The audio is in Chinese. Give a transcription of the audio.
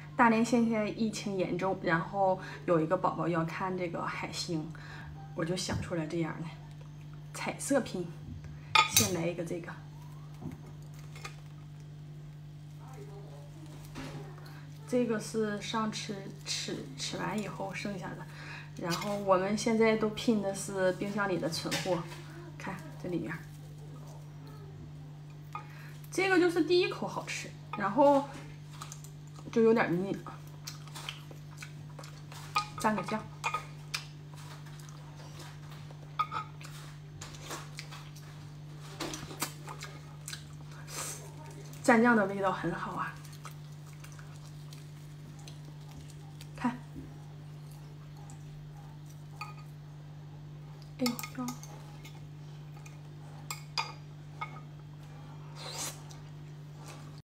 大连现在疫情严重，然后有一个宝宝要看这个海星，我就想出来这样的彩色拼。先来一个这个，这个是上吃完以后剩下的，然后我们现在都拼的是冰箱里的存货，看这里面，这个就是第一口好吃，然后就有点腻了，蘸个酱。蘸酱的味道很好啊。